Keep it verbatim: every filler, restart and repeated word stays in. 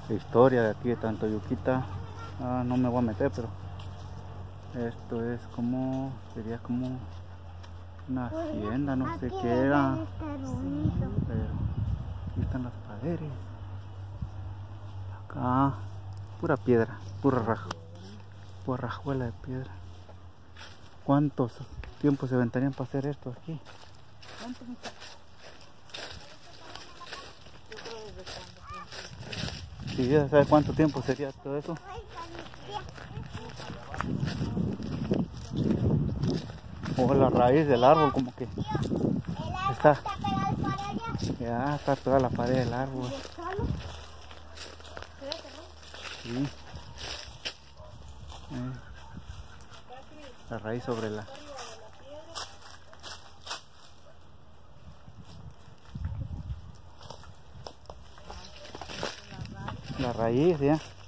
historia de aquí de Tantoyuquita. Ah, no me voy a meter, pero esto es como, sería como una hacienda, no sé qué era. Pero aquí están las paredes. Acá, pura piedra, pura raja, pura rajuela de piedra. ¿Cuántos tiempos se aventarían para hacer esto aquí? Sí, ya sabes cuánto tiempo sería todo eso. O la raíz del árbol, como que está, ya está toda la pared del árbol. Sí. Eh, la raíz sobre la... La raíz, ya.